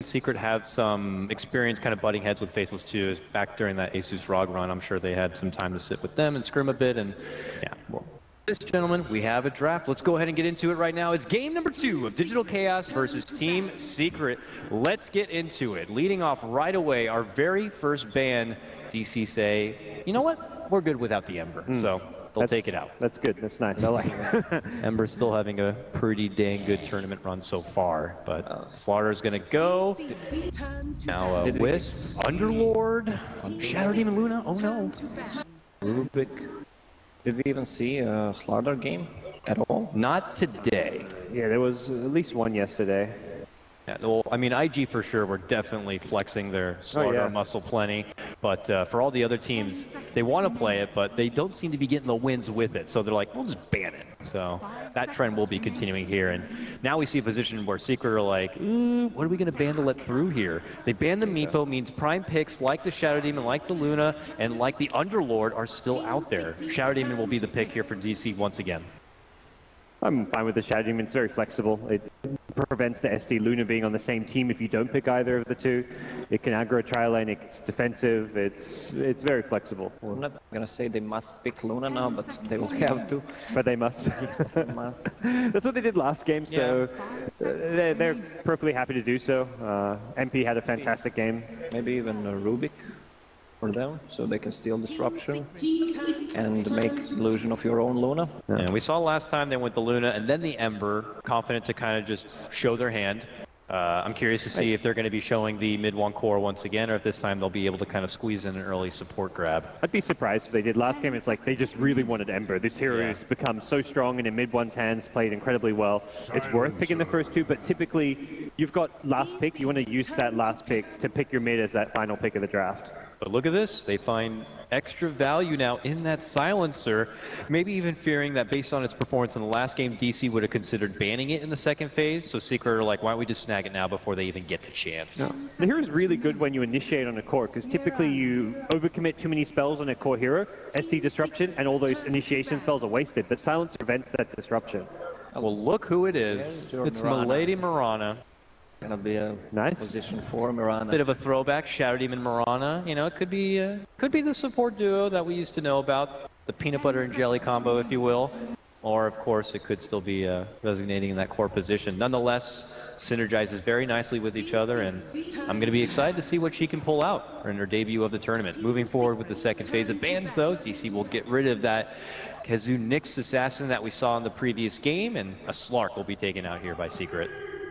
Secret have some experience kind of butting heads with Faceless 2. Back during that Asus ROG run, I'm sure they had some time to sit with them and scrim a bit, and yeah. Well, this, gentlemen, we have a draft. Let's go ahead and get into it right now. It's game number 2 of Digital Chaos versus Team Secret. Let's get into it. Leading off right away, our very first ban, DC say, you know what? We're good without the Ember, so they'll take it out. That's good. That's nice. I like it. Ember's still having a pretty dang good tournament run so far, but Slaughter's gonna go. Now Wisp, Underlord, Shadow Demon Luna, oh no. Rubik. Did we even see a Slaughter game at all? Not today. Yeah, there was at least one yesterday. Yeah, well, I mean, IG for sure were definitely flexing their Slaughter muscle plenty, but for all the other teams, they want to play it, but they don't seem to be getting the wins with it, so they're like, we'll just ban it. So that trend will be continuing here, and now we see a position where Secret are like, what are we going to ban to let through here? They ban the Meepo, means prime picks like the Shadow Demon, like the Luna, and like the Underlord are still out there. Shadow Demon will be the pick here for DC once again. I'm fine with the Shadow Demon. It's very flexible. It prevents the SD Luna being on the same team if you don't pick either of the two. It can aggro trial lane, it's defensive, it's very flexible. I'm not gonna say they must pick Luna now, but they will have to. But they must. That's what they did last game, so they're perfectly happy to do so. MP had a fantastic game. Maybe even a Rubik for them, so they can steal Disruption and make illusion of your own Luna. Yeah. And we saw last time they went the Luna and then the Ember, confident to kind of just show their hand. I'm curious to see if they're going to be showing the mid-1 core once again, or if this time they'll be able to kind of squeeze in an early support grab. I'd be surprised if they did. Last game, it's like they just really wanted Ember. This hero has become so strong and in mid-1's hands, played incredibly well. It's worth picking the first two, but typically, you've got last pick, you want to use that last pick to pick your mid as that final pick of the draft. But look at this, they find extra value now in that Silencer, maybe even fearing that based on its performance in the last game, DC would have considered banning it in the second phase, so Secret are like, why don't we just snag it now before they even get the chance? No. The hero is really good when you initiate on a core, because typically you overcommit too many spells on a core hero, SD Disruption, and all those initiation spells are wasted, but Silencer prevents that disruption. Oh, well, look who it is. It's Milady Mirana. Gonna be a nice position for Mirana. Bit of a throwback, Shadow Demon Mirana. You know, it could be the support duo that we used to know about, the peanut butter and jelly combo, if you will. Or, of course, it could still be resonating in that core position. Nonetheless, synergizes very nicely with each other, and I'm going to be excited to see what she can pull out in her debut of the tournament. Moving forward with the second phase of bans, though, DC will get rid of that Kazoo Nyx assassin that we saw in the previous game, and a Slark will be taken out here by Secret.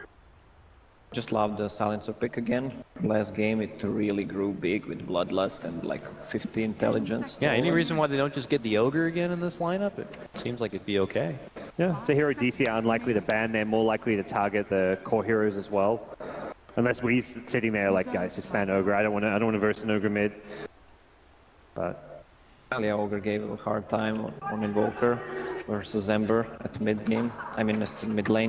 Just love the Silencer pick again. Last game it really grew big with Bloodlust and like 50 intelligence. Yeah, any reason why they don't just get the Ogre again in this lineup? It seems like it'd be okay. Yeah, it's a hero DC are unlikely to ban. They're more likely to target the core heroes as well. Unless we're sitting there like, guys, just ban Ogre. I don't want to verse an Ogre mid. But yeah, Ogre gave a hard time on Invoker versus Ember at mid game. I mean at mid lane.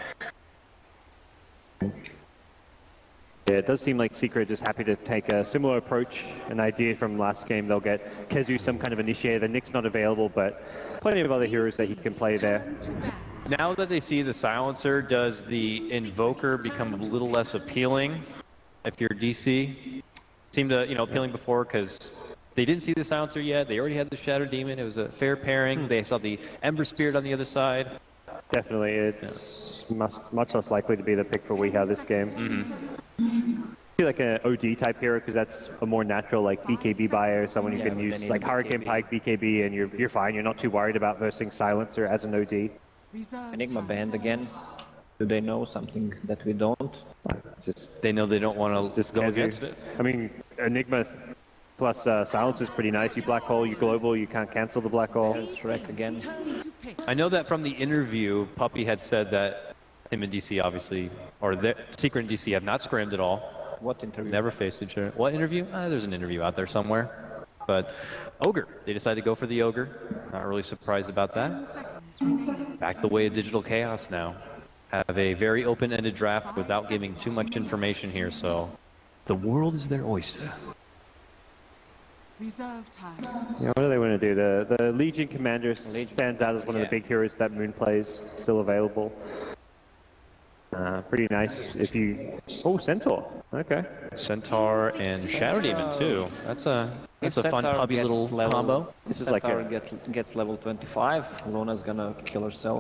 Yeah, it does seem like Secret is happy to take a similar approach. An idea from last game, they'll get Kazoo some kind of initiator. Nyx not available, but plenty of other heroes that he can play there. Now that they see the Silencer, does the Invoker become a little less appealing if you're DC? Seemed to, appealing before because they didn't see the Silencer yet. They already had the Shadow Demon. It was a fair pairing. They saw the Ember Spirit on the other side. Definitely, it's much less likely to be the pick for Weehaw this game. I feel like an OD type hero because that's a more natural like BKB buyer, someone you can use like Hurricane Pike, BKB, and you're fine. You're not too worried about versing Silencer as an OD. Enigma banned again. Do they know something that we don't? Just they know they don't want to go against it. I mean, Enigma plus Silencer is pretty nice. You black hole, you global, you can't cancel the black hole. Shrek again. I know that from the interview, Puppey had said that him and DC obviously, or Secret and DC have not scrimmed at all. What interview? Never faced each other. What interview? There's an interview out there somewhere. But Ogre, they decided to go for the Ogre. Not really surprised about that. Back the way of Digital Chaos now. Have a very open-ended draft without giving too much information here, so the world is their oyster. Reserve time. Yeah, what do they want to do? The Legion Commander stands out as one of the big heroes that Moon plays, still available. Pretty nice if you... Oh, Centaur. Okay. Centaur and Shadow Demon too. That's a fun puppy little combo. This is like a... gets level 25, Luna's gonna kill herself.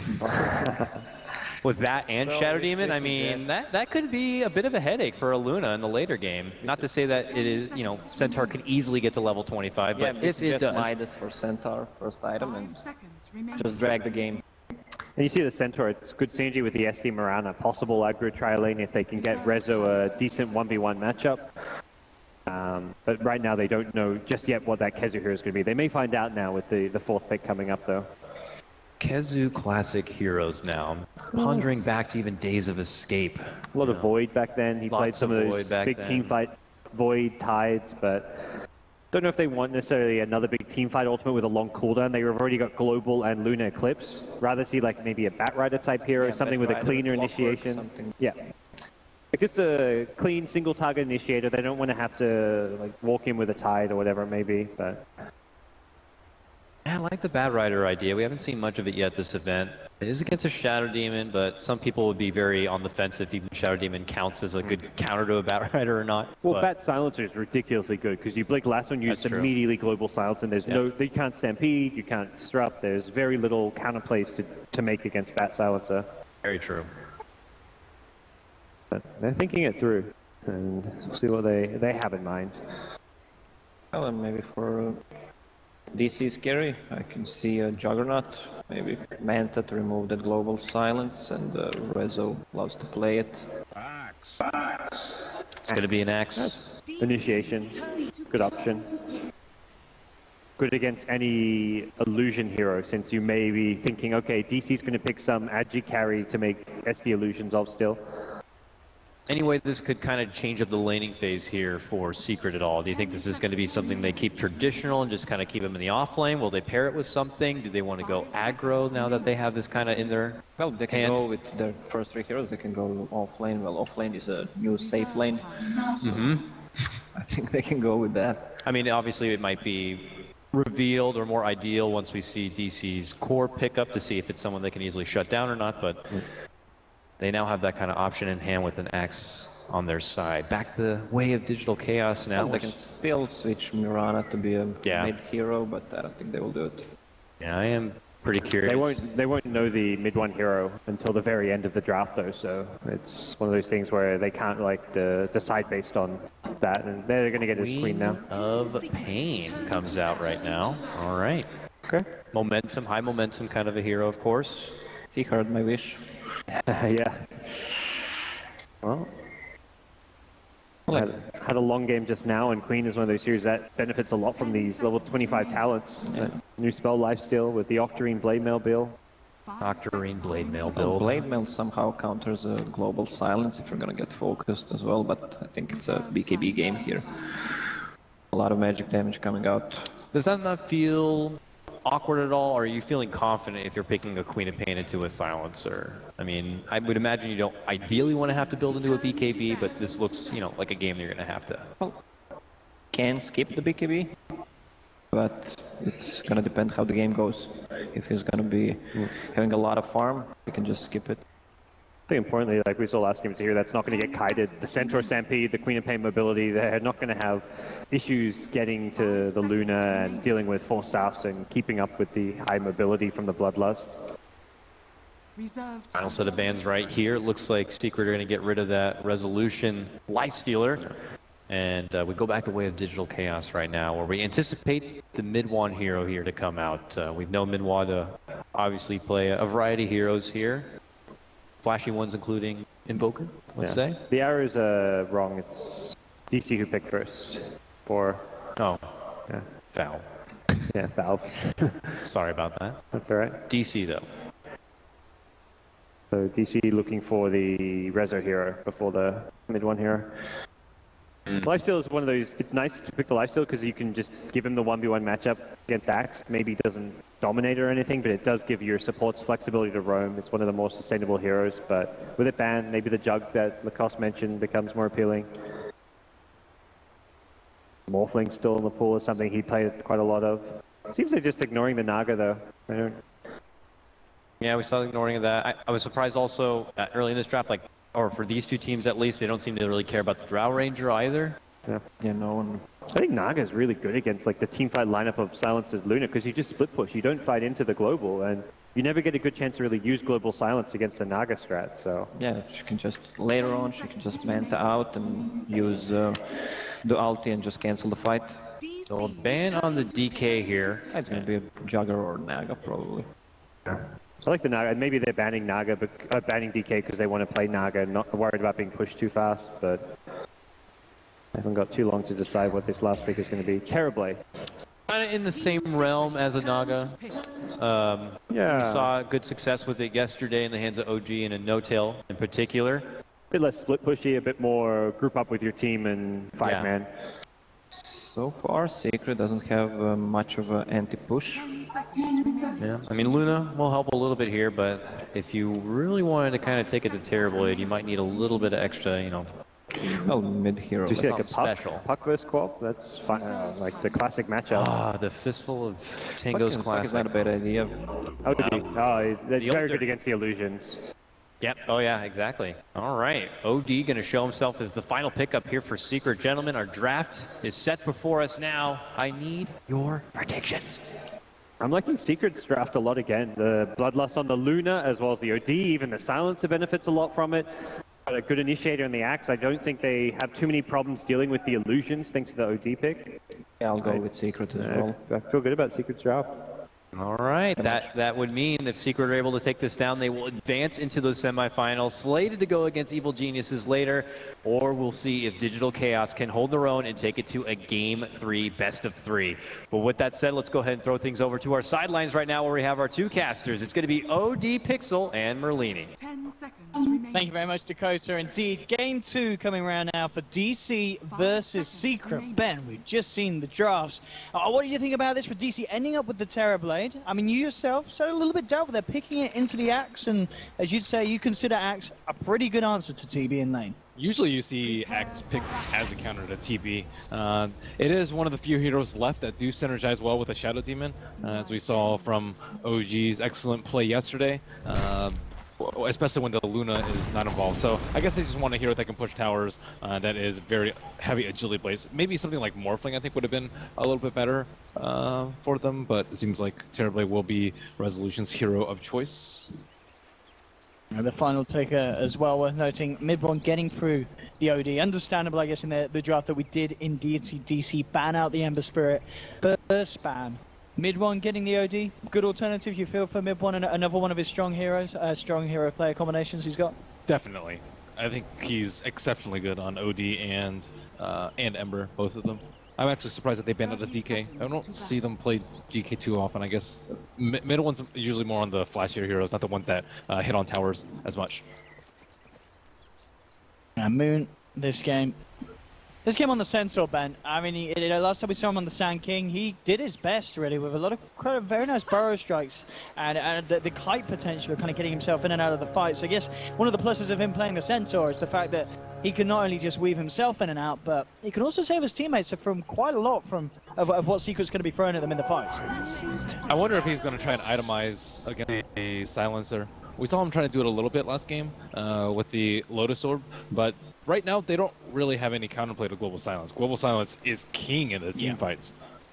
With that and So Shadow we Demon, I suggest- mean, that could be a bit of a headache for a Luna in the later game. Not to say that it is, you know, Centaur can easily get to level 25, Yeah, but this if is it just does, Midas for Centaur, first item, 5 and seconds remaining. just drag the game. And you see the Centaur, it's good synergy with the SD Mirana. Possible aggro tri-lane if they can get Rezo a decent 1v1 matchup. But right now they don't know just yet what that Kezu hero is going to be. They may find out now with the fourth pick coming up though. Kezu classic heroes now. Pondering back to even Days of Escape. A lot of Void back then. He played Lots some of of Void those back big then. team fight Void Tides, but don't know if they want necessarily another big team fight ultimate with a long cooldown. They've already got Global and Luna Eclipse. Rather see like maybe a Batrider type hero, Yeah, something with a Batrider, cleaner Clockwork, initiation. something. Yeah. Because the clean single target initiator, they don't want to have to like walk in with a Tide or whatever it may be, but Yeah, I like the Bad Rider idea. We haven't seen much of it yet this event. It is against a Shadow Demon, but some people would be very on the fence if even Shadow Demon counts as a good counter to a Bat Rider or not. well, but Bat Silencer is ridiculously good because you blink last one, you That's true. immediately global silence, and there's Yeah. no, you can't stampede, you can't disrupt. There's very little counterplays to make against Bat Silencer. very true. But they're thinking it through, and we'll see what they have in mind. Oh, and maybe for DC Scary, I can see a Juggernaut, maybe Manta to remove that global silence, and Rezo loves to play it. It's going to be an axe. Initiation, good option. Good against any illusion hero, since you may be thinking, okay, DC's going to pick some Agi carry to make SD illusions of still. Anyway, this could kind of change up the laning phase here for Secret at all. Do you think this is going to be something they keep traditional and just kind of keep them in the off lane? Will they pair it with something? Do they want to go aggro now that they have this kind of in their Well, they can hand? go with their first three heroes, they can go off lane. Well, off lane is a new safe lane. Mm-hmm. I think they can go with that. I mean, obviously it might be revealed or more ideal once we see DC's core pickup to see if it's someone they can easily shut down or not, but they now have that kind of option in hand with an axe on their side. Back the way of Digital Chaos now. Well, they can still switch Mirana to be a Yeah. mid hero, but I don't think they will do it. Yeah, I am pretty curious. They won't know the mid one hero until the very end of the draft though, so it's one of those things where they can't like decide based on that, and they're going to get his queen now. of Pain comes out right now. All right. Okay. Momentum, high momentum kind of a hero, of course. He heard my wish. Yeah. Well, had a long game just now, and Queen is one of those heroes that benefits a lot from these level 25 talents. New spell Lifesteal with the Octarine Blade Mail Bill. Octarine Blade Mail Well, build. Blade Mail somehow counters a global silence if you're gonna get focused as well, but I think it's a BKB game here. A lot of magic damage coming out. Does that not feel awkward at all, or are you feeling confident if you're picking a Queen of Pain into a Silencer? I mean, I would imagine you don't ideally want to have to build into a BKB, but this looks, you know, like a game that you're going to have to. Can skip the BKB, but it's gonna depend how the game goes. If he's gonna be having a lot of farm, we can just skip it. I think importantly, like we saw last game, it's a hero that's not going to get kited. The Centaur Stampede, the Queen of Pain mobility, they're not going to have issues getting to the Luna and dealing with 4 staffs and keeping up with the high mobility from the Bloodlust. Reserved. Final set of bans right here. It looks like Secret are going to get rid of that Resolution Lifestealer. And we go back the way of Digital Chaos right now, where we anticipate the Midwan hero here to come out. We've known Midwan to obviously play a variety of heroes here. Flashy ones including Invoker, let's say. The arrows are wrong. It's DC who picked first. For, Oh, yeah, foul. yeah, Valve. Sorry about that. That's all right. DC though. So DC looking for the Rezo hero before the mid one hero. Lifesteal is one of those, it's nice to pick the Lifesteal because you can just give him the 1v1 matchup against Axe. Maybe he doesn't dominate or anything, but it does give your supports flexibility to roam. It's one of the more sustainable heroes, but with it banned, maybe the Jug that Lacoste mentioned becomes more appealing. Morphling still in the pool is something he played quite a lot of. Seems they're just ignoring the Naga though. I don't... Yeah, we saw the ignoring of that. I was surprised also that early in this draft, like, or for these two teams at least, they don't seem to really care about the Drow Ranger either. Yeah, no one. I think Naga is really good against like the team fight lineup of Silence's Luna because you just split push. You don't fight into the global, and you never get a good chance to really use global silence against the Naga strat. So Yeah, she can just later on she can just manta out and use the ulti and just cancel the fight. So a ban on the DK here. It's gonna be a Jugger or Naga probably. I like the Naga. Maybe they're banning Naga, but banning DK because they want to play Naga and not worried about being pushed too fast. But I haven't got too long to decide what this last pick is going to be. Terrorblade. Kind of in the same realm as a Naga. Yeah. We saw good success with it yesterday in the hands of OG and a No-Tail in particular. A bit less split pushy, a bit more group up with your team and five-man. So far, Sacred doesn't have much of an anti-push. 10 seconds remaining. Yeah, I mean, Luna will help a little bit here, but if you really wanted to kind of take it to Terrorblade, you might need a little bit of extra, you know. Well, mid-hero. Do you see like a Special. puck versus Quap? That's fine. Like the classic matchup. Ah, the Fistful of Tango's Puck is Classic. not a bad idea. Oh, they're very older- good against the illusions. Yep. Oh, yeah, exactly. All right. OD going to show himself as the final pickup here for Secret. Gentlemen, our draft is set before us now. I need your predictions. I'm liking Secret's draft a lot again. The Bloodlust on the Luna, as well as the OD, even the Silencer benefits a lot from it. Got a good initiator in the Axe. I don't think they have too many problems dealing with the illusions thanks to the OD pick. Yeah, I'll go with Secret as well. I feel good about Secret's draft. All right, that would mean if Secret are able to take this down, they will advance into the semifinals, slated to go against Evil Geniuses later, or we'll see if Digital Chaos can hold their own and take it to a Game 3 best of 3. But with that said, let's go ahead and throw things over to our sidelines right now where we have our two casters. It's going to be OD Pixel and Merlini. 10 seconds remaining. Thank you very much, Dakota. Indeed, game 2 coming around now for DC versus Secret. Ben, we've just seen the drafts. What did you think about this for DC ending up with the Terrorblade? I mean, you yourself so a little bit doubtful. They're picking it into the Axe, and as you'd say, you consider Axe a pretty good answer to TB in lane. Usually you see Axe picked as a counter to TB. It is one of the few heroes left that do synergize well with the Shadow Demon, as we saw from OG's excellent play yesterday, especially when the Luna is not involved. So I guess they just want a hero that can push towers, that is very heavy agility plays. Maybe something like Morphling I think would have been a little bit better for them, but it seems like Terrorblade will be Resolution's hero of choice. And the final pick as well, worth noting, Mid-1 getting through the OD. Understandable, I guess, in the draft that we did in DC, ban out the Ember Spirit. First ban. Mid-1 getting the OD, good alternative, you feel, for Mid-1 and another one of his strong heroes, strong hero player combinations he's got? Definitely. I think he's exceptionally good on OD and Ember, both of them. I'm actually surprised that they banned out the DK. I don't see them play DK too often. I guess middle one's usually more on the flashier heroes, not the ones that hit on towers as much. Moon, this game on the Centaur, Ben. I mean, last time we saw him on the Sand King, he did his best, really, with a lot of very nice burrow strikes and the kite potential of kind of getting himself in and out of the fight. So I guess one of the pluses of him playing the Centaur is the fact that he can not only just weave himself in and out, but he can also save his teammates from quite a lot of what Secret's going to be throwing at them in the fights. I wonder if he's going to try and itemize against a Silencer. We saw him trying to do it a little bit last game with the Lotus Orb, but right now they don't really have any counterplay to Global Silence. Global Silence is king in the team fights.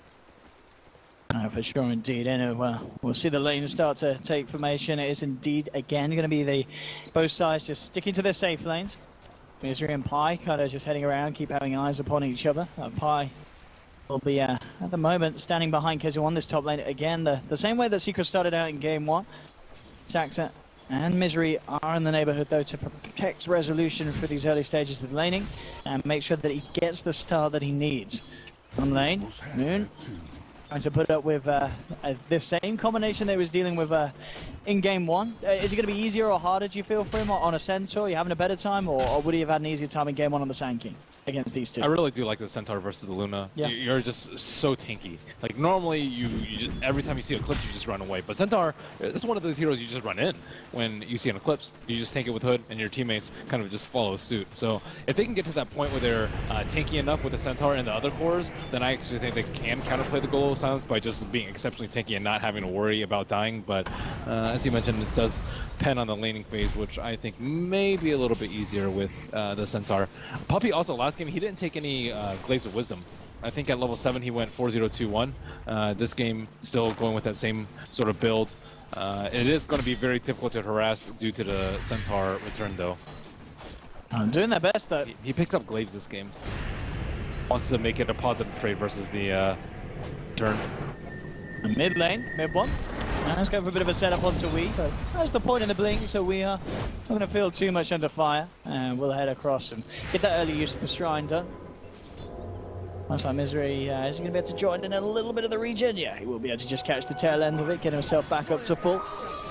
For sure, indeed. And we'll see the lanes start to take formation. It is indeed, again, going to be both sides just sticking to their safe lanes. Misery and Pi kind of just heading around, keep having eyes upon each other. Pi will be, at the moment, standing behind Kezu on this top lane. Again, the same way that Secret started out in game 1. Saxa and Misery are in the neighborhood, though, to protect Resolution for these early stages of the laning and make sure that he gets the start that he needs. On lane, Moon trying to put up with the same combination that he was dealing with in game 1. Is it going to be easier or harder, do you feel, for him on a Centaur? Are you having a better time, or would he have had an easier time in game 1 on the Sand King against these two? I really do like the Centaur versus the Luna. Yeah. You're just so tanky. Like normally you just, every time you see Eclipse you just run away, but Centaur is one of those heroes you just run in when you see an Eclipse. You just tank it with Hood and your teammates kind of just follow suit. So if they can get to that point where they're tanky enough with the Centaur and the other cores, then I actually think they can counterplay the Global Silence by just being exceptionally tanky and not having to worry about dying. But As you mentioned, it does depend on the laning phase, which I think may be a little bit easier with the Centaur. Puppey also, last game, he didn't take any Glaives of Wisdom. I think at level 7 he went 4-0-2-1. This game, still going with that same sort of build. It is going to be very difficult to harass due to the Centaur return, though. I'm doing their best, though. He picks up Glaives this game. Wants to make it a positive trade versus the turn. Mid lane, mid one. Let's go for a bit of a setup onto Wii. But that's the point in the blink, so we are not going to feel too much under fire. And we'll head across and get that early use of the shrine done. Looks like Misery is he going to be able to join in a little bit of the regen? Yeah, he will be able to just catch the tail end of it, get himself back up to full.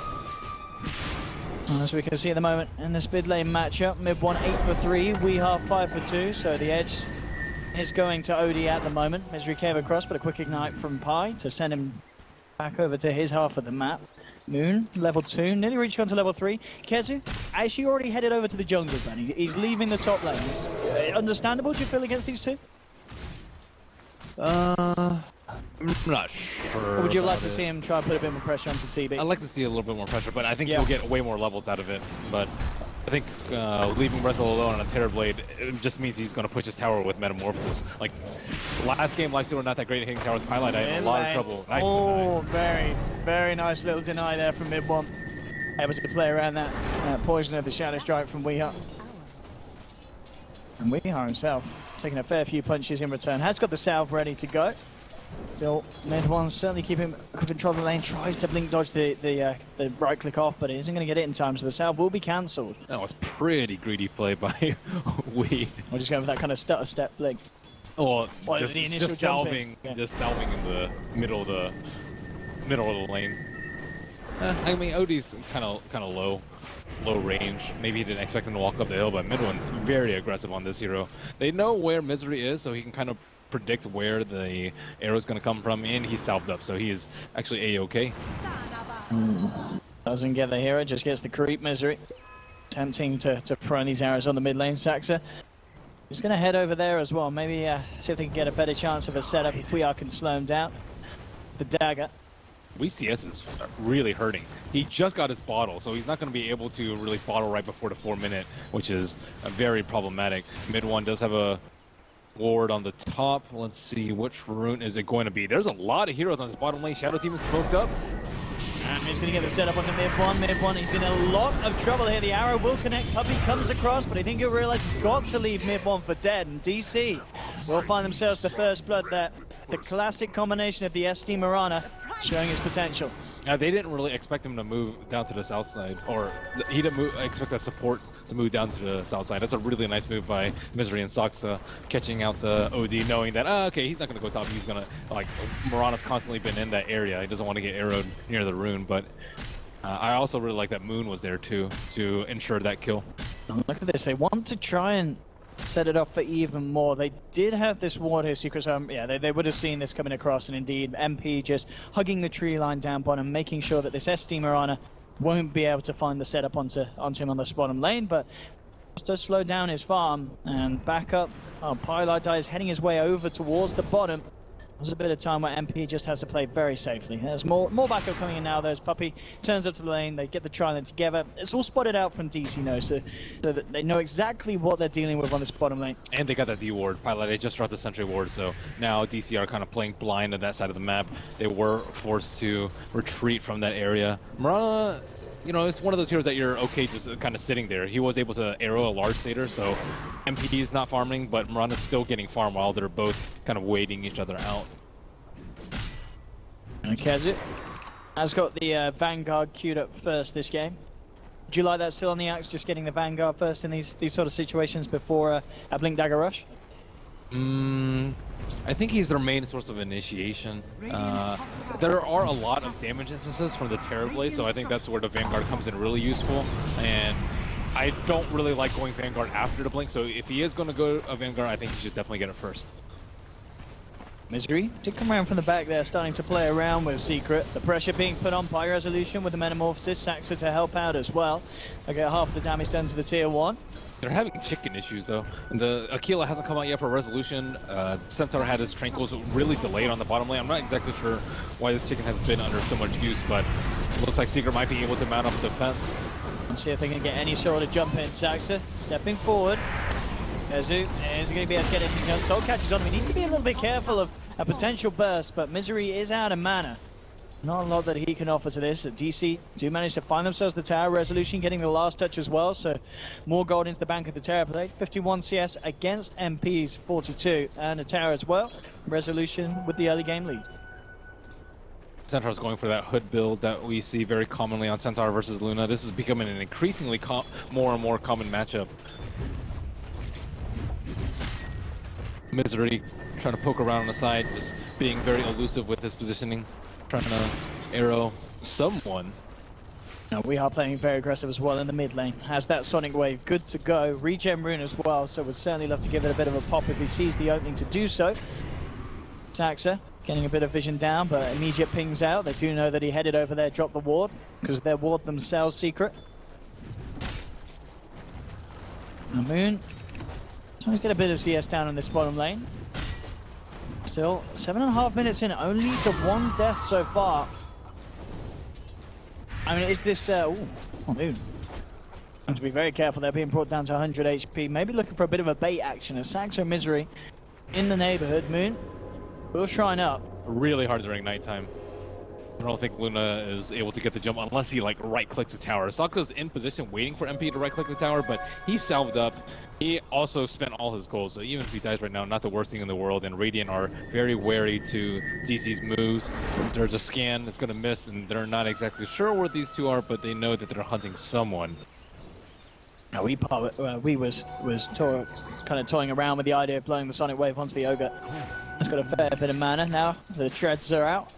As we can see at the moment in this mid lane matchup, mid one 8 for 3, Weehaw 5 for 2, so the edge is going to OD at the moment. Misery came across, but a quick ignite from Pi to send him back over to his half of the map. Moon, level 2, nearly reached on to level 3. Kezu, actually already headed over to the jungle then. He's leaving the top lanes. Understandable, do you feel, against these two? I'm not sure. Or would you like to see him try and put a bit more pressure onto TB? I'd like to see a little bit more pressure, but I think he'll get way more levels out of it. But I think leaving Breath alone on a Terrorblade, it just means he's going to push his tower with Metamorphosis. Like, last game, Lifesteal were not that great at hitting towers. Pilot, I had a lot of trouble. Nice very, very nice little deny there from mid one. Able to play around that poison of the Shadow Strike from Weehaw. And Weehaw himself taking a fair few punches in return. Has got the salve ready to go. Still, mid one certainly keeping control of the lane. Tries to blink dodge the right click off, but it isn't going to get it in time. So the salve will be cancelled. That was pretty greedy play by Wii. We're just going for that kind of stutter step blink. Oh, just salving in the middle of the lane. I mean, OD's kind of low range. Maybe he didn't expect him to walk up the hill, but Midwin's very aggressive on this hero. They know where Misery is, so he can kind of predict where the arrow is going to come from, and he's salved up, so he is actually A-okay. Doesn't get the hero, just gets the creep. Misery attempting to prone these arrows on the mid lane. Saxa is going to head over there as well. Maybe see if they can get a better chance of a setup if we can slow him down. The dagger. WCS is really hurting. He just got his bottle, so he's not going to be able to really bottle right before the 4-minute, which is very problematic. Mid one does have a ward on the top. Let's see, which rune is it going to be? There's a lot of heroes on this bottom lane. Shadow Team is smoked up. And he's going to get the setup on the mid one. Mid one, he's in a lot of trouble here. The arrow will connect. Puppey comes across, but I think he'll realize he's got to leave mid one for dead. And DC will find themselves the first blood there. The classic combination of the SD Mirana showing his potential. They didn't really expect him to move down to the south side, or he didn't expect the supports to move down to the south side. That's a really nice move by Misery and Saxa, catching out the OD, knowing that, okay, he's not going to go top. He's going to, like, Mirana's constantly been in that area. He doesn't want to get arrowed near the rune, but I also really like that Moon was there, too, to ensure that kill. Look at this. They want to try and set it up for even more. They did have this ward here, Secret Home. Yeah, they would have seen this coming across, and indeed, MP just hugging the tree line down bottom, making sure that this SD Mirana won't be able to find the setup onto him on this bottom lane, but does slow down his farm, and back up. Pilot is heading his way over towards the bottom. There's a bit of time where MP just has to play very safely. There's more backup coming in now. There's Puppey, turns up to the lane, they get the trident together. It's all spotted out from DC now, so that they know exactly what they're dealing with on this bottom lane. And they got that D ward. Pilot, they just dropped the sentry ward, so now DC are kind of playing blind on that side of the map. They were forced to retreat from that area. Mirana, you know, it's one of those heroes that you're okay just kind of sitting there. He was able to arrow a large satyr, so MP is not farming, but Mirana's still getting farm while they're both kind of waiting each other out. And Kezu has got the Vanguard queued up first this game. Do you like that still on the axe, just getting the Vanguard first in these sort of situations before a Blink Dagger rush? I think he's their main source of initiation. There are a lot of damage instances from the Terrorblade, so I think that's where the Vanguard comes in really useful. And I don't really like going Vanguard after the Blink, so if he is going to go a Vanguard, I think he should definitely get it first. Misery did come around from the back there, starting to play around with Secret. The pressure being put on by Resolution with the Metamorphosis. Saxa to help out as well. I get half the damage done to the tier 1. They're having chicken issues though. And the Aquila hasn't come out yet for Resolution. Centaur had his Tranquils really delayed on the bottom lane. I'm not exactly sure why this chicken has been under so much use, but Looks like Secret might be able to mount up the defense. Let's see if they can get any sort of jump in. Saxa stepping forward. Kezu is going to be able to get it. Soul catches on him. He needs to be a little bit careful of a potential burst, but Misery is out of mana. Not a lot that he can offer to this. DC do manage to find themselves the tower. Resolution getting the last touch as well, so more gold into the bank of the tower play. 51 CS against MP's 42, and a tower as well. Resolution with the early game lead. Centaur's going for that hood build that we see very commonly on Centaur versus Luna. This is becoming an increasingly more and more common matchup. Misery trying to poke around on the side, just being very elusive with his positioning, trying to arrow someone. Now we are playing very aggressive as well in the mid lane. Has that Sonic Wave good to go. Regen rune as well, so would certainly love to give it a bit of a pop if he sees the opening to do so. Saxa getting a bit of vision down, but immediate pings out. They do know that he headed over there, dropped the ward, because their ward themselves Secret. Now Moon, trying to get a bit of CS down in this bottom lane. Still, 7.5 minutes in, only the one death so far. I mean, is this, Moon. Have to be very careful, they're being brought down to 100 HP. Maybe looking for a bit of a bait action as Saxa Misery in the neighborhood. Moon will shrine up. Really hard during nighttime. I don't think Luna is able to get the jump unless he like right-clicks the tower. Saxa's in position waiting for MP to right-click the tower, but he salved up. He also spent all his gold, so even if he dies right now, not the worst thing in the world. And Radiant are very wary to DC's moves. There's a scan that's going to miss, and they're not exactly sure where these two are, but they know that they're hunting someone. Now we was kind of toying around with the idea of blowing the Sonic Wave onto the Ogre. It's got a fair bit of mana now. The treads are out.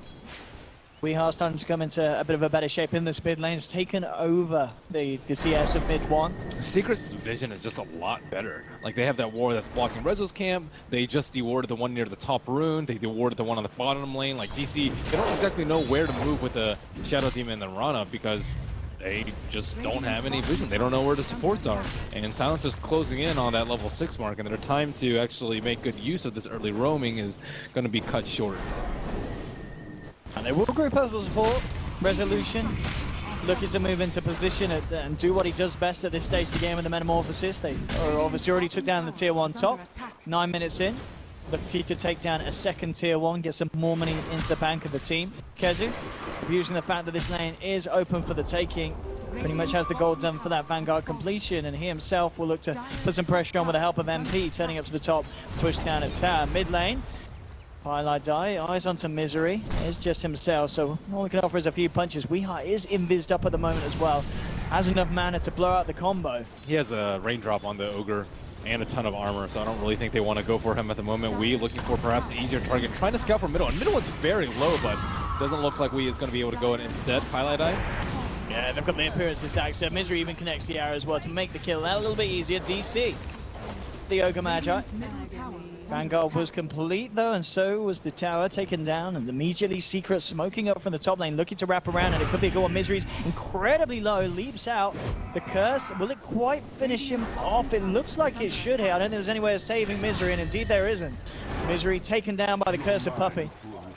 We are starting to come into a bit of a better shape in this mid lane. It's taken over the CS of mid 1. Secret's vision is just a lot better. Like, they have that ward that's blocking Rezo's camp. They just dewarded the one near the top rune. They dewarded the one on the bottom lane. Like, DC, they don't exactly know where to move with the Shadow Demon and the Rana because they just don't have any vision. They don't know where the supports are. And Silence is closing in on that level 6 mark, and their time to actually make good use of this early roaming is going to be cut short. And they will group up for support. Resolution looking to move into position and do what he does best at this stage of the game with the Metamorphosis. They obviously already took down the tier 1 top. 9 minutes in. Looking to take down a second tier 1, get some more money into the bank of the team. Kezu, using the fact that this lane is open for the taking, pretty much has the gold done for that Vanguard completion, and he himself will look to put some pressure on with the help of MP, turning up to the top, push down at tower. Mid lane, Highlight Die, eyes onto Misery, it's just himself, so all he can offer is a few punches. Weeha is invised up at the moment as well, has enough mana to blow out the combo. He has a raindrop on the Ogre and a ton of armor, so I don't really think they want to go for him at the moment. Wee looking for perhaps an easier target, trying to scout for middle, and middle one's very low, but doesn't look like Wee is going to be able to go in instead. Highlight Eye. Yeah, they've got the appearance of Saxa. Misery even connects the arrow as well to make the kill a little bit easier. DC, the Ogre Magi. Vanguard was complete though, and so was the tower taken down, and immediately Secret smoking up from the top lane, looking to wrap around, and it could be a good one. Misery's incredibly low, leaps out. The curse, will it quite finish him off? It looks like it should here. I don't think there's any way of saving Misery, and indeed there isn't. Misery taken down by the curse of Puppey.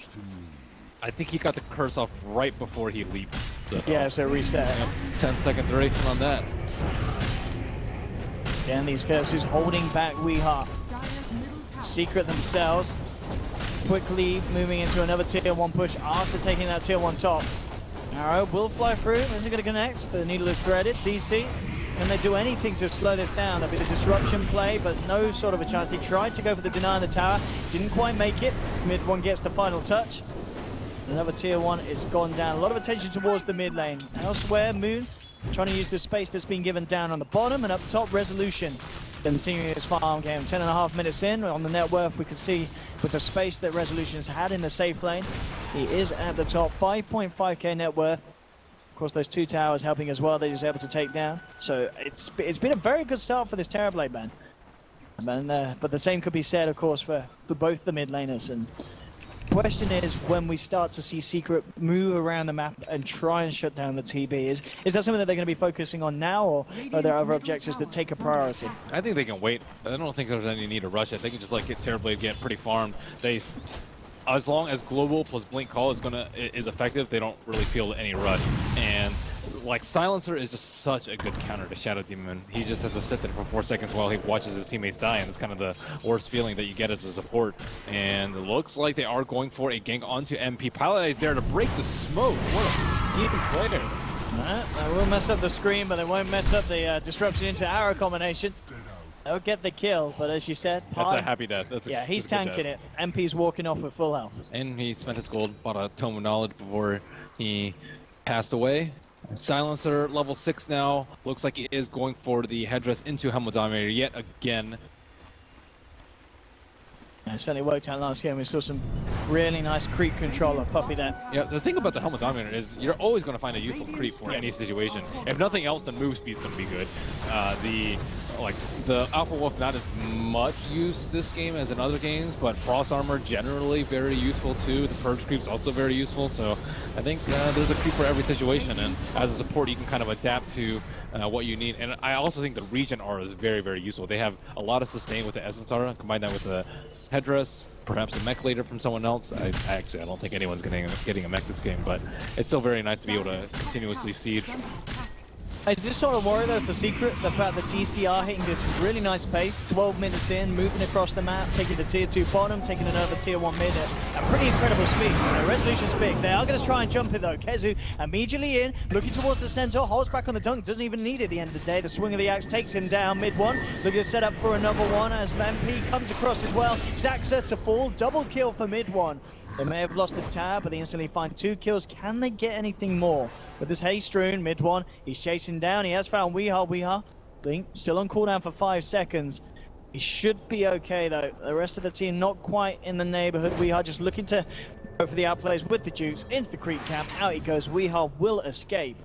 I think he got the curse off right before he leaped. So, yeah, so reset. Yep, 10-second duration on that. Again, these curses holding back Weeha. Secret themselves quickly moving into another tier 1 push after taking that tier 1 top. Arrow will fly through. Is it going to connect? The needle is threaded. DC, can they do anything to slow this down? There'll be the disruption play, but no sort of a chance. They tried to go for the deny on the tower, didn't quite make it. Mid 1 gets the final touch. Another tier 1 is gone down. A lot of attention towards the mid lane. Elsewhere, Moon trying to use the space that's been given down on the bottom, and up top, Resolution continuing his farm game. 10.5 minutes in on the net worth, we can see with the space that Resolution's had in the safe lane, he is at the top. 5.5k net worth. Of course, those 2 towers helping as well that he was able to take down. So it's been a very good start for this Terrorblade man. But the same could be said, of course, for both the mid laners. And the question is, when we start to see Secret move around the map and try and shut down the TB, is that something that they're going to be focusing on now, or are there other objectives that take a priority? I think they can wait. I don't think there's any need to rush it. They can just let Terrorblade get pretty farmed. They as long as Global plus Blink Call is effective, they don't really feel any rush. And like Silencer is just such a good counter to Shadow Demon. He just has to sit there for 4 seconds while he watches his teammates die, and it's kind of the worst feeling that you get as a support. And it looks like they are going for a gank onto MP. Pilot is there to break the smoke. What a deep play there. They will mess up the screen, but they won't mess up the disruption into arrow combination. They'll get the kill, but as you said, that's a happy death. Yeah, he's tanking it. MP's walking off with full health. And he spent his gold, bought a Tome of Knowledge before he passed away. Silencer level 6 now. Looks like he is going for the headdress into Helmut Dominator yet again. Yeah, it certainly worked out last game. We saw some really nice creep control of Puppey there. Yeah, the thing about the Helmut Dominator is you're always going to find a useful creep for any situation. If nothing else, the move speed's going to be good. The Alpha Wolf not as much use this game as in other games, but Frost Armor generally very useful too. The Purge creep's also very useful, so I think there's a creep for every situation, and as a support you can kind of adapt to what you need. And I also think the Regen Aura is very, very useful. They have a lot of sustain with the Essence Aura, combine that with the headdress, perhaps a mech later from someone else. I don't think anyone's getting a mech this game, but it's still very nice to be able to continuously siege. I just sort of worry though for Secret, the fact that DCR hitting this really nice pace, 12 minutes in, moving across the map, taking the tier 2 bottom, taking another tier 1 mid at pretty incredible speed. Resolution's big. They are going to try and jump it though. KheZu immediately in, looking towards the center, holds back on the dunk, doesn't even need it at the end of the day. The swing of the axe takes him down mid one, looking to set up for another one as MP comes across as well. Xaxer to fall, double kill for mid one. They may have lost the tab, but they instantly find 2 kills. Can they get anything more? With this Haze Strewn, mid one, he's chasing down. He has found Weeha. Blink still on cooldown for 5 seconds. He should be okay though. The rest of the team not quite in the neighborhood. Weeha just looking to go for the outplays with the Dukes into the creep camp. Out he goes. Weeha will escape.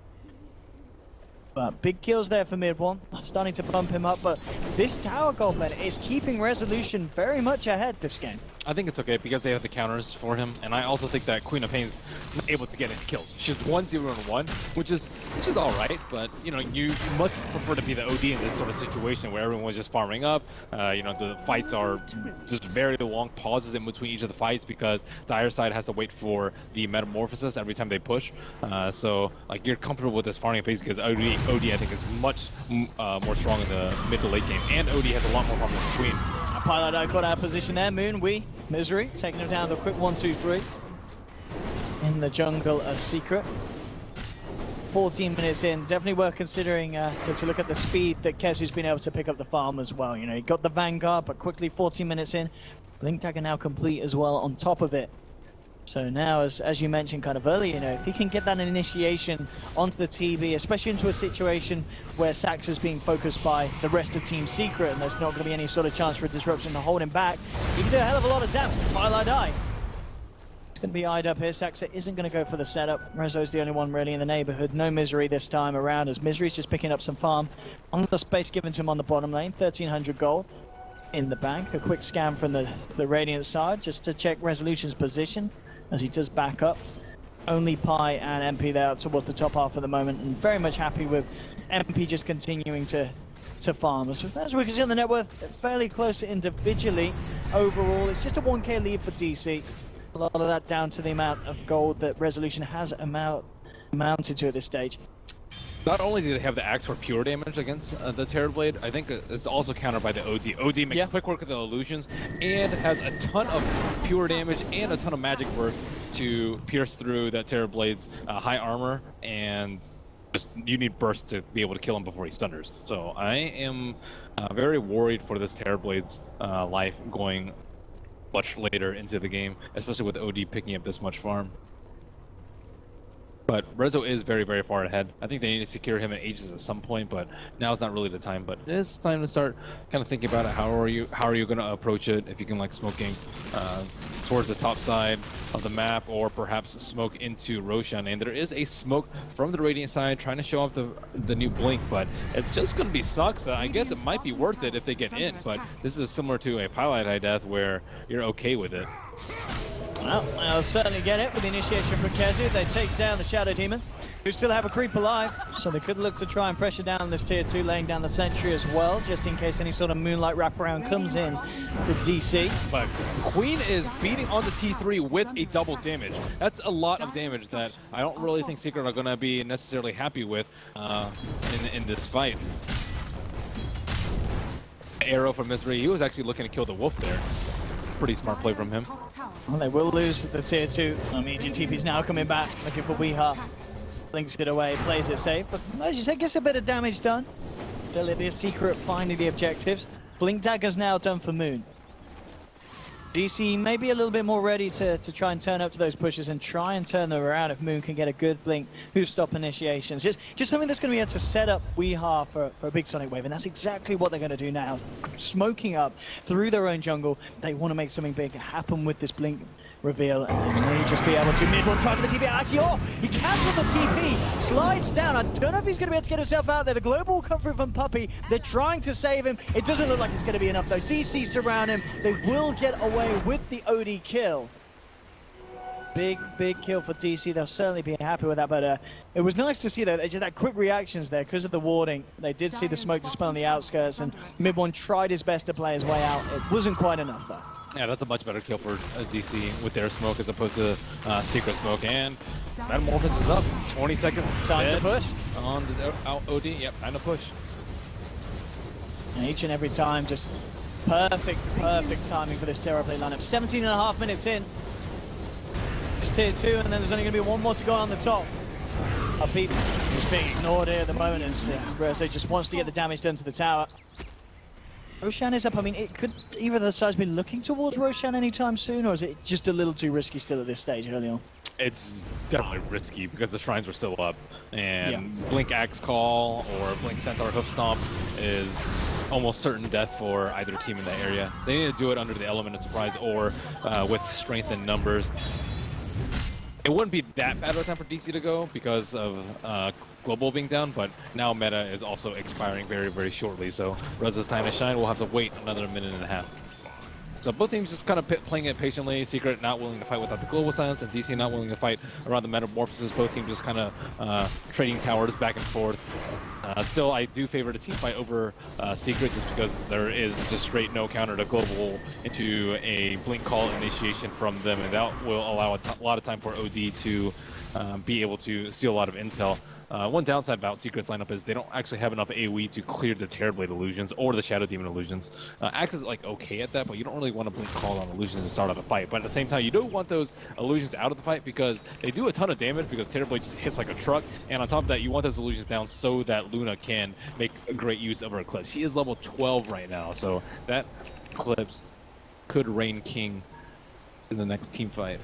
But big kills there for mid one. Starting to bump him up, but this tower goblin is keeping Resolution very much ahead this game. I think it's okay because they have the counters for him, and I also think that Queen of Pain's not able to get any kills. She's 1-0-1, which is all right, but you know, you much prefer to be the OD in this sort of situation where everyone's just farming up. You know, the fights are just very long pauses in between each of the fights because the Dire side has to wait for the metamorphosis every time they push. So like you're comfortable with this farming phase because OD I think is much more strong in the mid to late game, and OD has a lot more farm than Queen. Pilot got out of position there. Moon, Misery, taking him down to a quick 1-2-3. In the jungle, a Secret. 14 minutes in, definitely worth considering to look at the speed that KheZu's been able to pick up the farm as well. You know, he got the Vanguard, but quickly 14 minutes in, Blink Dagger now complete as well on top of it. So now, as you mentioned kind of earlier, you know, if he can get that initiation onto the TV, especially into a situation where Sax is being focused by the rest of Team Secret and there's not going to be any sort of chance for a disruption to hold him back, he can do a hell of a lot of damage. Twilight Eye. It's going to be eyed up here. Saxa isn't going to go for the setup. Rezo's the only one really in the neighborhood. No Misery this time around, as Misery's just picking up some farm on the space given to him on the bottom lane. 1,300 gold in the bank. A quick scan from the Radiant side just to check Resolution's position as he does back up. Only Pi and MP there up towards the top half at the moment, and very much happy with MP just continuing to farm. As we can see on the net worth, fairly close individually. Overall, it's just a 1k lead for DC. A lot of that down to the amount of gold that Resolution has amounted to at this stage. Not only do they have the axe for pure damage against the Terrorblade, I think it's also countered by the OD. OD makes quick work of the illusions and has a ton of pure damage and a ton of magic burst to pierce through that Terrorblade's high armor, and just you need burst to be able to kill him before he stunners. So I am very worried for this Terrorblade's life going much later into the game, especially with OD picking up this much farm. But Rezo is very, very far ahead. I think they need to secure him in Aegis at some point, but now's not really the time. But it is time to start kind of thinking about it. How are you going to approach it? If you can like smoking towards the top side of the map, or perhaps smoke into Roshan. And there is a smoke from the Radiant side trying to show off the new Blink, but it's just going to be Saxa. I guess it might be worth it if they get in, but this is similar to a Pilot Eye death where you're okay with it. Well, they'll certainly get it with the initiation from KheZu. They take down the Shadow Demon. We still have a creep alive, so they could look to try and pressure down this tier 2, laying down the sentry as well, just in case any sort of moonlight wraparound comes in for DC. But Queen is beating on the T3 with a double damage. That's a lot of damage that I don't really think Secret are going to be necessarily happy with in this fight. Arrow from Misery, he was actually looking to kill the wolf there. Pretty smart play from him. Well, they will lose the tier 2. Immediate TP's now coming back, looking for Weeha. Blinks it away, plays it safe, but as you said, gets a bit of damage done. Still, it'll be a Secret finding the objectives. Blink Dagger's now done for Moon. DC may be a little bit more ready to try and turn up to those pushes and try and turn them around if Moon can get a good Blink who stop initiations. Just something that's going to be able to set up Weeha for a big Sonic Wave, and that's exactly what they're going to do now. Smoking up through their own jungle, they want to make something big happen with this Blink reveal, and they may just be able to mid-one try for the TP. Actually, oh, he cancelled the TP, slides down. I don't know if he's going to be able to get himself out there. The global will come through from Puppey. They're trying to save him. It doesn't look like it's going to be enough, though. DC surround him. They will get away with the OD kill. Big kill for DC. They'll certainly be happy with that, but it was nice to see that quick reactions there because of the warding. They did see the smoke dispel on the outskirts, and mid-one tried his best to play his way out. It wasn't quite enough, though. Yeah, that's a much better kill for DC with their smoke as opposed to Secret smoke. And Metamorphosis is up. 20 seconds. Time to push. On the OD. Yep, time to push. And each and every time, just perfect timing for this Terrorblade lineup. 17.5 minutes in. It's tier 2, and then there's only going to be one more to go on the top. Puppey is being ignored here at the moment, as Rezo just wants to get the damage done to the tower. Roshan is up. I mean, it could either of the sides be looking towards Roshan anytime soon, or is it just a little too risky still at this stage early on? It's definitely risky because the shrines were still up, and Blink Axe Call or Blink Centaur Hoof Stomp is almost certain death for either team in that area. They need to do it under the Element of Surprise or with strength in numbers. It wouldn't be that bad of a time for DC to go because of Global being down, but now meta is also expiring very shortly, so Rezo's time to shine will have to wait another minute and a half. So both teams just kind of playing it patiently. Secret not willing to fight without the Global Silence, and DC not willing to fight around the Metamorphosis. Both teams just kind of trading towers back and forth. Still, I do favor the team fight over Secret just because there is just straight no counter to Global into a Blink Call initiation from them, and that will allow a lot of time for OD to be able to steal a lot of intel. One downside about Secret's lineup is they don't actually have enough AoE to clear the Terrorblade illusions or the Shadow Demon illusions. Axe is like okay at that, but you don't really want to Blink Call on illusions to start out the fight. But at the same time, you don't want those illusions out of the fight because they do a ton of damage because Terrorblade just hits like a truck. And on top of that, you want those illusions down so that Luna can make a great use of her Eclipse. She is level 12 right now, so that Eclipse could reign king in the next team fight.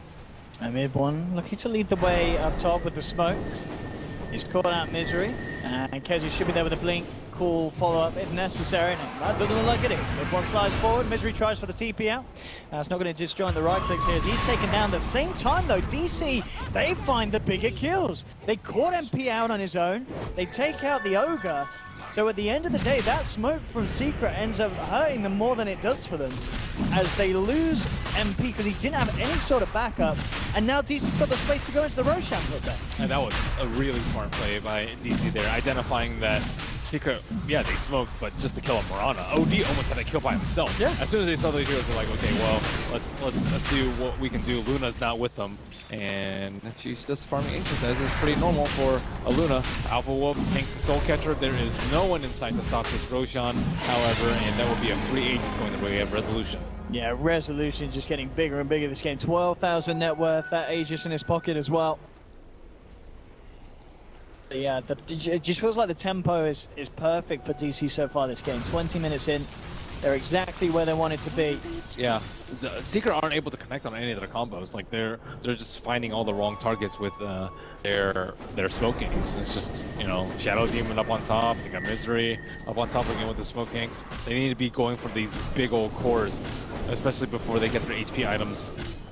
And mid-one looking to lead the way up top with the smoke. He's caught out Misery, and Kezi should be there with a blink. Cool follow-up if necessary. No, that doesn't look like it is. Mid-one slides forward, Misery tries for the TP out. It's not going to disjoin the right clicks here as he's taken down. At the same time though, DC, they find the bigger kills. They caught MP out on his own. They take out the Ogre. So at the end of the day, that smoke from Secret ends up hurting them more than it does for them, as they lose MP because he didn't have any sort of backup, and now DC's got the space to go into the Roshan put there. And that was a really smart play by DC there, identifying that Secret, yeah, they smoked, but just to kill a Mirana. OD almost had a kill by himself. Yeah. As soon as they saw those heroes, they're like, okay, well, let's see what we can do. Luna's not with them, and she's just farming Ancients, as is pretty normal for a Luna. Alpha Wolf tanks the Soul Catcher. There is no one inside to stop this Roshan, however, and that would be a free Aegis going the way of Resolution. Yeah, Resolution just getting bigger and bigger this game. 12,000 net worth, that Aegis in his pocket as well. Yeah, it just feels like the tempo is perfect for DC so far this game. 20 minutes in, they're exactly where they wanted to be. Yeah, the Secret aren't able to connect on any of their combos. Like they're just finding all the wrong targets with their smoke ganks. It's just, you know, Shadow Demon up on top. They got Misery up on top again with the smoke ganks. They need to be going for these big old cores, especially before they get their HP items.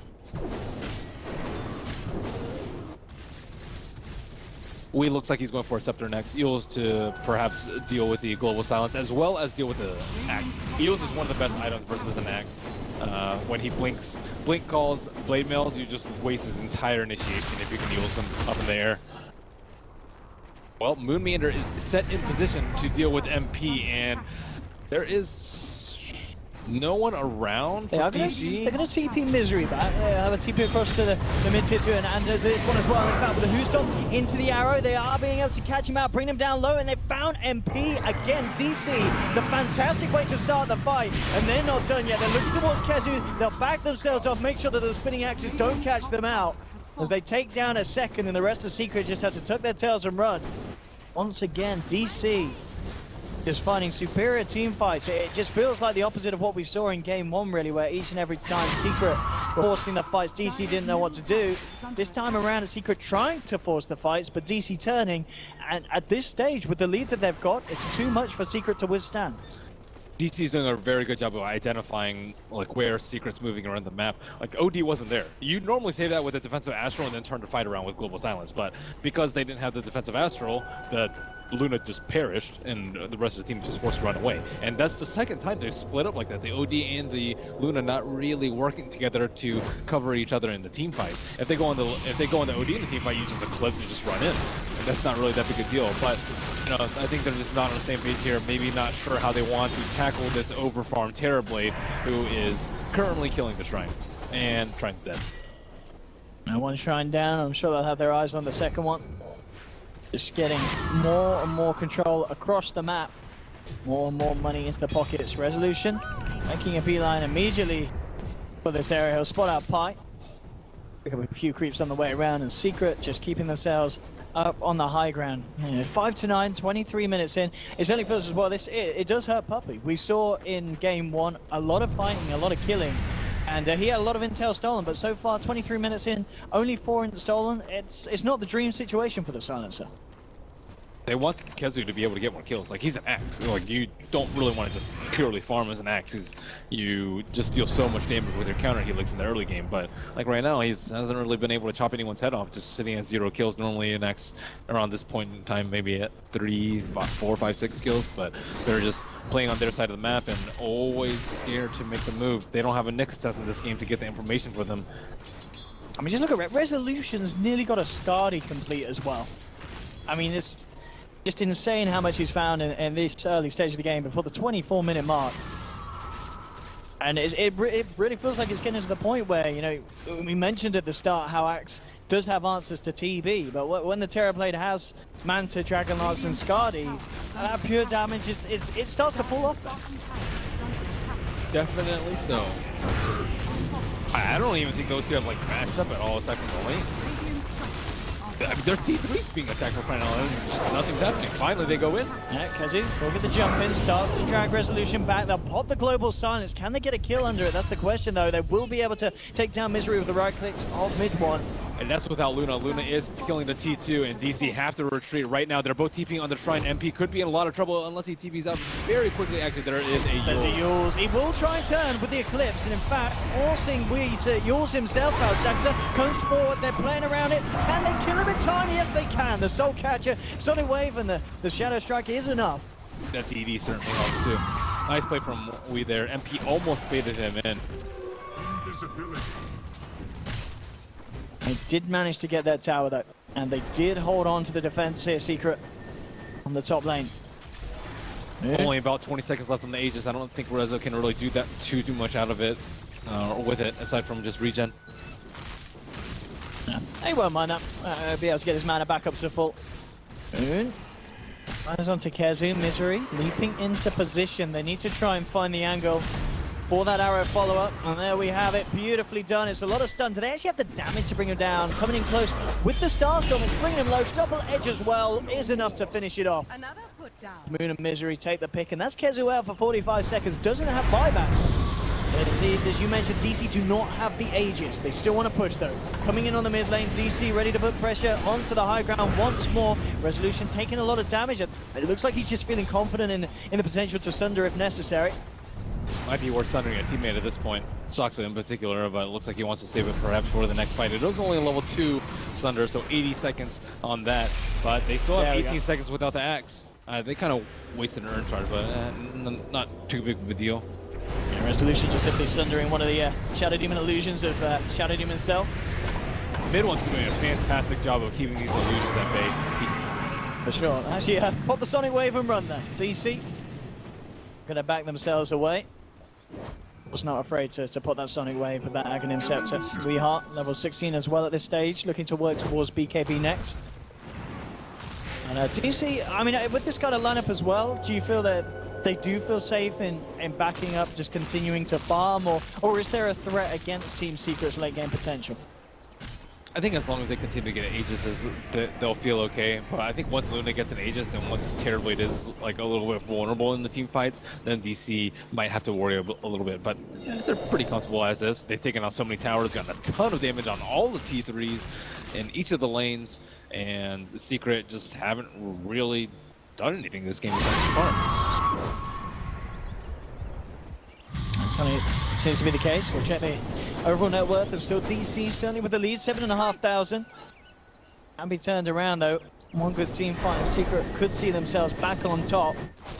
Wee looks like he's going for a Scepter next. Eels to perhaps deal with the Global Silence as well as deal with the Axe. Eels is one of the best items versus an Axe. When he Blink Calls Blade Mails, you just waste his entire initiation if you can Eels him up in the air. Well, Moonmeander is set in position to deal with MP, and there is no one around for DC. They're going to TP Misery back. They have a TP across to the mid-tip too, and this one as well. In fact, with the Hoostomp into the arrow, they are being able to catch him out, bring him down low, and they found MP again. DC, the fantastic way to start the fight, and they're not done yet. They're looking towards KheZu. They'll back themselves off, make sure that the spinning axes don't catch them out, as they take down a second, and the rest of Secret just have to tuck their tails and run. Once again, DC just finding superior team fights. It just feels like the opposite of what we saw in Game 1, really, where each and every time Secret were forcing the fights, DC didn't know what to do. This time around, it's Secret trying to force the fights, but DC turning. And at this stage, with the lead that they've got, it's too much for Secret to withstand. DC is doing a very good job of identifying like where Secret's moving around the map. Like OD wasn't there. You normally say that with a defensive Astral and then turn to fight around with Global Silence, but because they didn't have the defensive Astral, the Luna just perished and the rest of the team just forced to run away. And that's the second time they've split up like that. The OD and the Luna not really working together to cover each other in the team fight. If they go on the OD in the team fight, you just eclipse and just run in. And that's not really that big a deal. But you know, I think they're just not on the same page here. Maybe not sure how they want to tackle this overfarmed Terrorblade, who is currently killing the Shrine. And Shrine's dead. And one Shrine down. I'm sure they'll have their eyes on the second one. Just getting more and more control across the map. More and more money into the pockets. Resolution making a beeline immediately for this area. He'll spot out Pi. We have a few creeps on the way around, and Secret just keeping themselves up on the high ground. 5-9, 23 minutes in. It certainly feels as well. It does hurt Puppey. We saw in Game 1 a lot of fighting, a lot of killing. And he had a lot of intel stolen, but so far, 23 minutes in, only 4 stolen. It's not the dream situation for the Silencer. They want KheZu to be able to get more kills. Like, he's an axe. Like, you don't really want to just purely farm as an axe. You just deal so much damage with your counter helix in the early game. But, like, right now, he hasn't really been able to chop anyone's head off, just sitting at 0 kills. Normally, an axe around this point in time, maybe at 3, 4, 5, 6 kills. But they're just playing on their side of the map and always scared to make the move. They don't have a Nyx test in this game to get the information for them. I mean, just look at Resolution's nearly got a Skadi complete as well. I mean, it's just insane how much he's found in this early stage of the game before the 24-minute mark. And it really feels like it's getting to the point where, you know, we mentioned at the start how Axe does have answers to TB, but when the Terrorblade has Manta, Dragonlance, and Skadi, that pure damage, it starts to fall off. Definitely so. I don't even think those two have like matched up at all aside from the lane. I mean, their T3's being attacked for crying out loud, and just nothing's happening. Finally, they go in. Yeah, KheZu will get the jump in, starts to drag Resolution back. They'll pop the Global Silence. Can they get a kill under it? That's the question, though. They will be able to take down Misery with the right clicks of mid one. And that's without Luna. Luna is killing the T2, and DC have to retreat right now. They're both TPing on the Shrine. MP could be in a lot of trouble unless he TPs out very quickly. Actually, there is a Eul's. There's a Eul's. He will try and turn with the Eclipse, and in fact, forcing Wii to Eul's himself out. Saxa comes forward. They're playing around it. Can they kill him in time? Yes, they can. The Soul Catcher, Sonic Wave, and the Shadow Strike is enough. That DD certainly helps too. Nice play from Wii there. MP almost baited him in. Invisibility. They did manage to get that tower though, and they did hold on to the defense here, Secret, on the top lane. Yeah. Only about 20 seconds left on the Aegis. I don't think Rezo can really do that too much out of it, with it, aside from just regen. Yeah. He won't mind that. Be able to get his mana back up to full. Eyes onto KheZu, Misery, leaping into position. They need to try and find the angle for that arrow follow-up, and there we have it, beautifully done. It's a lot of stun. Do they actually have the damage to bring him down? Coming in close with the Starstorm and bringing him low. Double edge as well is enough to finish it off. Another put down. Moon and Misery take the pick, and that's KheZu out for 45 seconds. Doesn't have buyback. As you mentioned, DC do not have the Aegis. They still want to push though. Coming in on the mid lane, DC ready to put pressure onto the high ground once more. Resolution taking a lot of damage. It looks like he's just feeling confident in the potential to sunder if necessary. Might be worth sundering a teammate at this point. Saxa in particular, but it looks like he wants to save it perhaps for the next fight. It was only a level 2 Sunder, so 80 seconds on that. But they still have 18 seconds without the axe. They kind of wasted an urn charge, but not too big of a deal. Yeah, Resolution just simply sundering one of the Shadow Demon illusions of Shadow Demon self. Mid one's doing a fantastic job of keeping these illusions at bay. For sure. Actually, pop the Sonic Wave and run there. DC going to back themselves away. Was not afraid to put that Sonic Wave with that Aghanim Scepter. Weehaw, level 16 as well at this stage, looking to work towards BKB next. And DC, I mean, with this kind of lineup as well, do you feel that they do feel safe in backing up, just continuing to farm, or is there a threat against Team Secret's late game potential? I think as long as they continue to get Aegis, they'll feel okay. But I think once Luna gets an Aegis and once Terrorblade is like a little bit vulnerable in the team fights, then DC might have to worry a little bit. But yeah, they're pretty comfortable as is. They've taken out so many towers, gotten a ton of damage on all the T3s in each of the lanes, and the Secret just haven't really done anything this game besides farm. That's something seems to be the case. We'll check the overall net worth, and still DC certainly with the lead, 7,500. Can be turned around though. One good team fight, and Secret could see themselves back on top.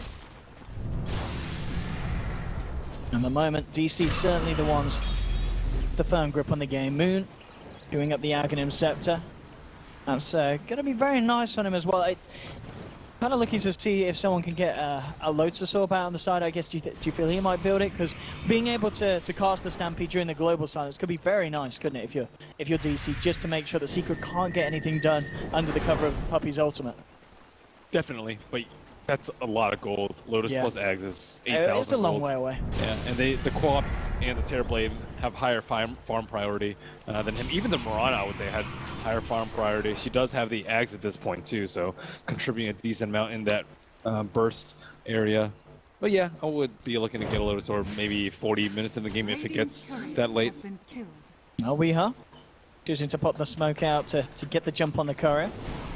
At the moment, DC certainly the ones with the firm grip on the game. Moon doing up the Aghanim Scepter. That's going to be very nice on him as well. Kind of looking to see if someone can get a Lotus Orb out on the side. I guess, do you feel he might build it? Because being able to cast the Stampede during the global silence could be very nice, couldn't it? If you're DC, just to make sure that Secret can't get anything done under the cover of Puppey's ultimate. Definitely, but that's a lot of gold. Lotus plus Ags is 8,000. It's a long gold. way away. Yeah, and the Co-op and the Terrorblade have higher farm priority than him. Even the Mirana, I would say, has higher farm priority. She does have the Ags at this point too, so contributing a decent amount in that burst area. But yeah, I would be looking to get a Lotus Orb maybe 40 minutes in the game if it gets that late. Oh, Weehaw choosing to pop the smoke out to get the jump on the courier.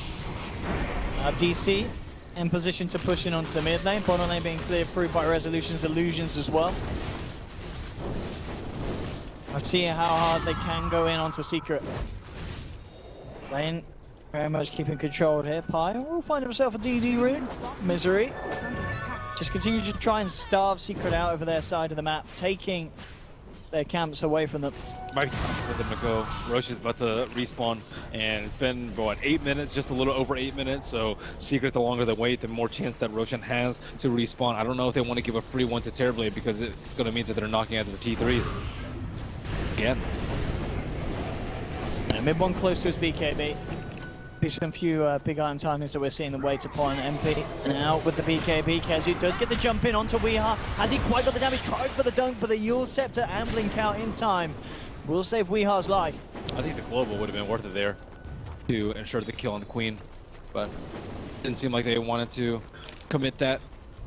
DC in position to push in onto the mid lane, bottom lane being cleared through by Resolution's illusions as well. I see how hard they can go in onto Secret. Lane very much keeping control here. Pi will find himself a DD room. Misery just continue to try and starve Secret out over their side of the map, taking their camps away from them. Might for them to go. Roche is about to respawn, and it's been, what, 8 minutes, just a little over 8 minutes, so Secret, the longer they wait, the more chance that Roshan has to respawn. I don't know if they want to give a free one to Terrorblade, because it's going to mean that they're knocking out their T3s. Again. And mid one close to his BKB. Be some few big item timings that we're seeing them wait upon. MP now with the BKB. Kezu does get the jump in onto Weehaw. Has he quite got the damage? Tried for the dunk, but the Yule Scepter and Blink out in time will save Weehaw's life. I think the global would have been worth it there to ensure the kill on the Queen, but didn't seem like they wanted to commit that.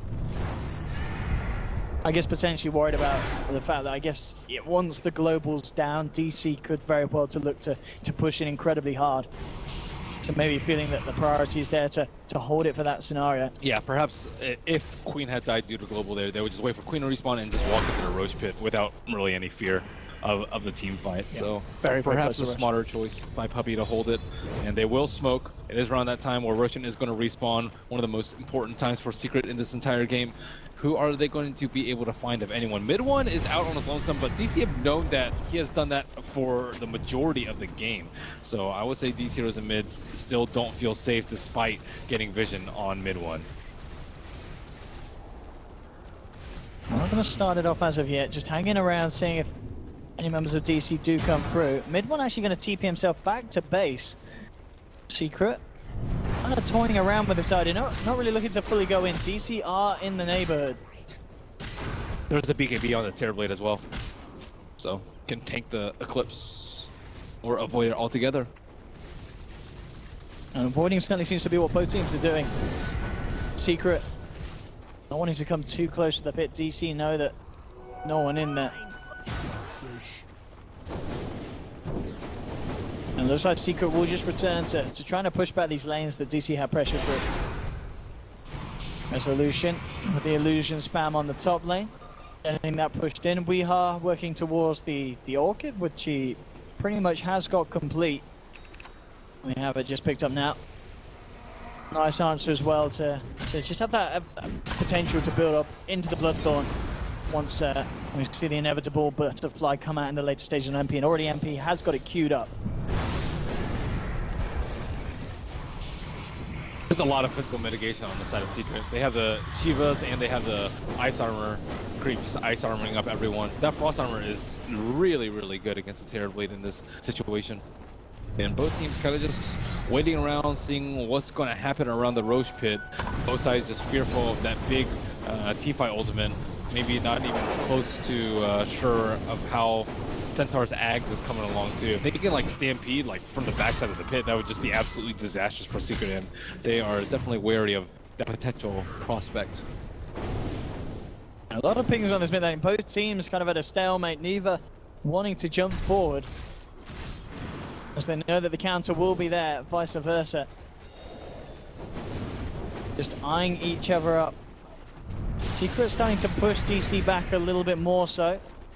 I guess potentially worried about the fact that I guess once the global's down, DC could very well look to push in incredibly hard. So maybe feeling that the priority is there to hold it for that scenario. Yeah, perhaps if Queen had died due to global there, they would just wait for Queen to respawn and just walk into the Roach Pit without really any fear of the team fight. Yeah. So perhaps a smarter choice by Puppey to hold it, and they will smoke. It is around that time where Roshan is going to respawn, one of the most important times for Secret in this entire game. Who are they going to be able to find, if anyone? Mid one is out on his lonesome, but DC have known that he has done that for the majority of the game. So I would say these heroes in mids still don't feel safe despite getting vision on mid one. I'm not going to start it off as of yet, just hanging around seeing if any members of DC do come through. Mid one actually going to TP himself back to base. Secret kind of toying around with this idea, not really looking to fully go in. DC are in the neighborhood. There's a BKB on the Terrorblade as well, so can tank the Eclipse or avoid it altogether. And avoiding certainly seems to be what both teams are doing. Secret not wanting to come too close to the pit. DC know that no one in there. And looks like Secret will just return to trying to push back these lanes that DC have pressure through. Resolution with the illusion spam on the top lane. Getting that pushed in. Weehaw working towards the Orchid, which he pretty much has got complete. We have it just picked up now. Nice answer as well to just have that potential to build up into the Bloodthorn. Once we see the inevitable butterfly come out in the later stages on MP, and already MP has got it queued up. There's a lot of physical mitigation on the side of Secret. They have the Shivas and they have the ice armor creeps, ice armoring up everyone. That frost armor is really, really good against the Terrorblade in this situation. And both teams kind of just waiting around, seeing what's going to happen around the Roche pit. Both sides just fearful of that big T-Fight ultimate. Maybe not even close to sure of how Centaur's Ags is coming along too. If they can like stampede like from the backside of the pit, that would just be absolutely disastrous for Secret, and they are definitely wary of that potential prospect. A lot of pings on this mid lane. Both teams kind of at a stalemate, neither wanting to jump forward, as they know that the counter will be there, vice versa. Just eyeing each other up. Secret starting to push DC back a little bit more so.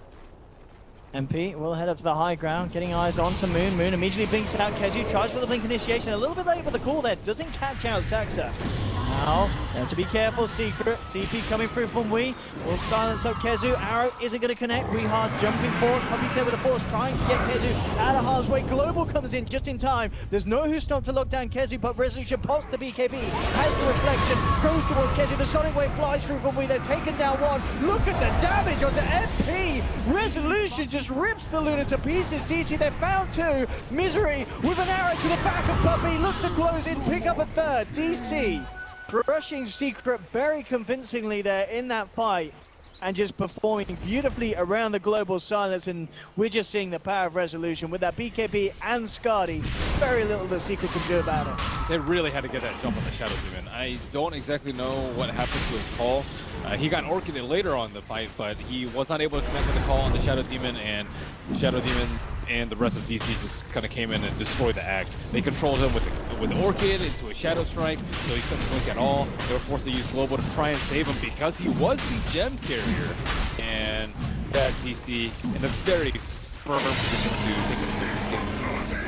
MP will head up to the high ground, getting eyes onto Moon. Moon immediately blinks out. Kezu tries for the blink initiation. A little bit late for the call there. Doesn't catch out Saxa. Now, have to be careful, Secret. TP coming through from Wii. Will silence up Kezu. Arrow isn't going to connect. Hard jumping forward. Puppy's there with the force, trying to get Kezu out of harm's way. Global comes in just in time. There's no who stop to lock down Kezu, but Resolution pops the BKB. Has the reflection. Goes towards Kezu. The Sonic Wave flies through from Wii. They're taken down one. Look at the damage onto MP. Resolution just rips the Luna to pieces. DC, they found two. Misery with an arrow to the back of Puppy. Looks to close in, pick up a third. DC crushing Secret very convincingly there in that fight, and just performing beautifully around the global silence, and we're just seeing the power of Resolution with that BKB and Skadi. Very little that Secret can do about it. They really had to get that jump on the Shadow Demon. I don't exactly know what happened to his call. He got orchided later on in the fight, but he was not able to connect with the call on the Shadow Demon, and Shadow Demon and the rest of DC just kind of came in and destroyed the Axe. They controlled him with Orchid into a Shadow Strike, so he couldn't blink at all. They were forced to use Global to try and save him because he was the gem carrier, and that DC in a very firm position to take the this game.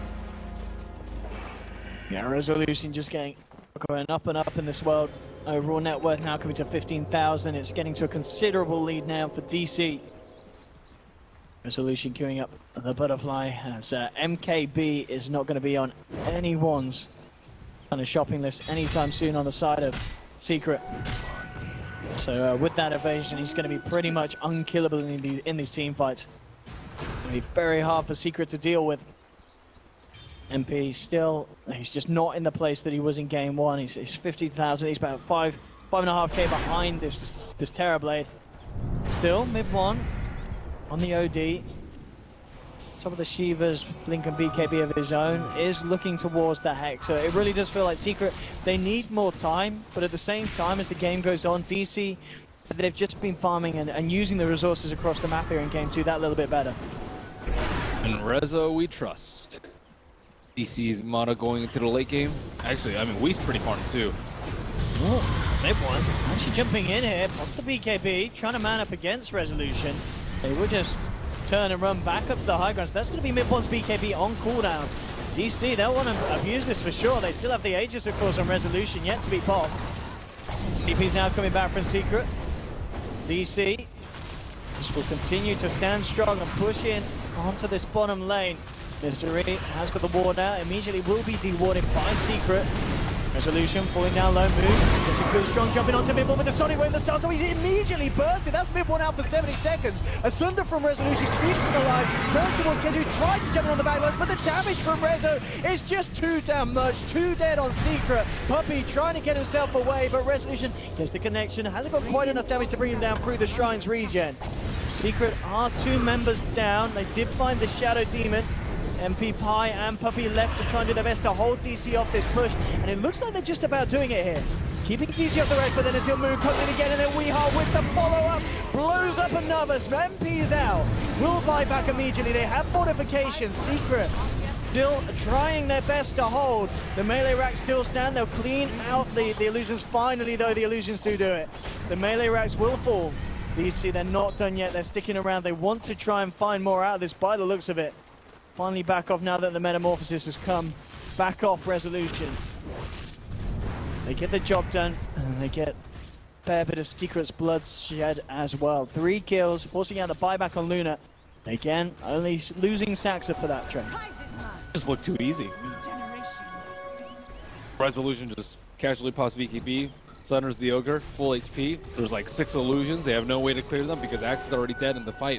Yeah, Resolution just going up and up in this world. Overall net worth now coming to 15,000. It's getting to a considerable lead now for DC. Resolution queuing up the butterfly, as MKB is not going to be on anyone's kind of shopping list anytime soon on the side of Secret. So with that evasion, he's going to be pretty much unkillable in these team fights. It's going to be very hard for Secret to deal with. MP still, he's just not in the place that he was in game one. He's 50,000. He's about 5.5k behind this Terrorblade. Still mid one. On the OD, top of the Shivas, Blink and BKB of his own, is looking towards the Hex. So it really does feel like Secret, they need more time, but at the same time as the game goes on, DC, they've just been farming and using the resources across the map here in game two that little bit better. And Rezo we trust. DC's Mana going into the late game. Actually, I mean, Wee's pretty farm too. Oh, they've won. Actually jumping in here, pops the BKB, trying to man up against Resolution. They would just turn and run back up to the high ground. So that's going to be mid-one's BKB on cooldown. DC, they'll want to abuse this for sure. They still have the Aegis, of course, on Resolution yet to be popped. DP's now coming back from Secret. DC just will continue to stand strong and push in onto this bottom lane. Misery has got the ward out. Immediately will be dewarded by Secret. Resolution falling down low move. Gets a good strong jumping onto mid-one with the Sonic Wave that starts, so he's immediately bursted. That's mid-one out for 70 seconds. Asunder from Resolution keeps him alive. Turns towards Kezu, tries to jump in on the back line, but the damage from Rezo is just too damn much. Too dead on Secret. Puppy trying to get himself away, but Resolution gets the connection. Hasn't got quite enough damage to bring him down through the Shrine's regen. Secret are two members down. They did find the Shadow Demon. MP Pie and Puppy left to try and do their best to hold DC off this push, and it looks like they're just about doing it here. Keeping DC off the rest, but then until Moon comes in again, and then Weehar with the follow-up, blows up another, so MP is out. Will buy back immediately, they have fortifications. Secret still trying their best to hold. The melee racks still stand, they'll clean out the illusions. Finally though, the illusions do it. The melee racks will fall. DC, they're not done yet, they're sticking around. They want to try and find more out of this by the looks of it. Finally back off now that the Metamorphosis has come. Back off Resolution. They get the job done, and they get a fair bit of Secret's blood shed as well. 3 kills, forcing out the buyback on Luna. Again, only losing Saxa for that trade. Just looked too easy. Resolution just casually pops BKB, Sunders the Ogre, full HP. There's like 6 illusions. They have no way to clear them because Axe is already dead in the fight.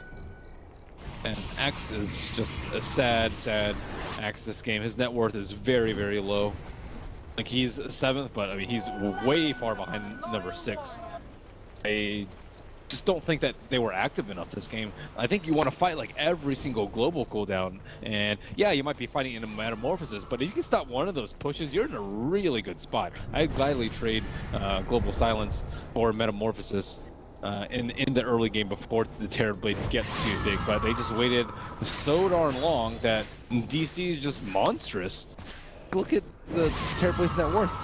And Axe is just a sad Axe this game. His net worth is very, very low. Like he's 7th, but I mean he's way far behind number 6. I just don't think that they were active enough this game. I think you want to fight like every single global cooldown, and yeah, you might be fighting in a Metamorphosis, but if you can stop one of those pushes, you're in a really good spot. I'd gladly trade Global Silence for Metamorphosis in the early game before the Terrorblade gets too big, but they just waited so darn long that DC is just monstrous. Look at the Terrorblade's net worth.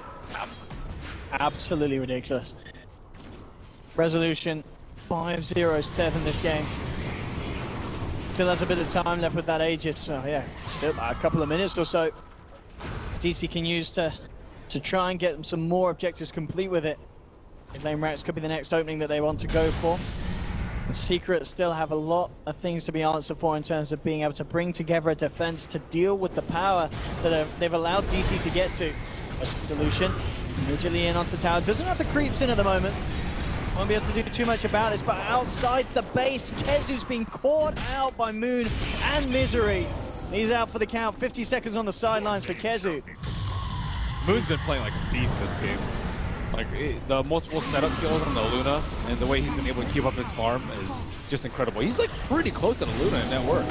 Absolutely ridiculous. Resolution 5-0-7 this game. Still has a bit of time left with that Aegis, so yeah, still a couple of minutes or so. DC can use to try and get some more objectives complete with it. Lane Racks could be the next opening that they want to go for. The Secret still have a lot of things to be answered for in terms of being able to bring together a defense to deal with the power that they've allowed DC to get to. A solution immediately in onto the tower. Doesn't have the creeps in at the moment. Won't be able to do too much about this, but outside the base, Kezu's been caught out by Moon and Misery. He's out for the count. 50 seconds on the sidelines for Kezu. Moon's been playing like a beast this game. Like the multiple setup skills on the Luna and the way he's been able to keep up his farm is just incredible. He's like pretty close to the Luna in net worth.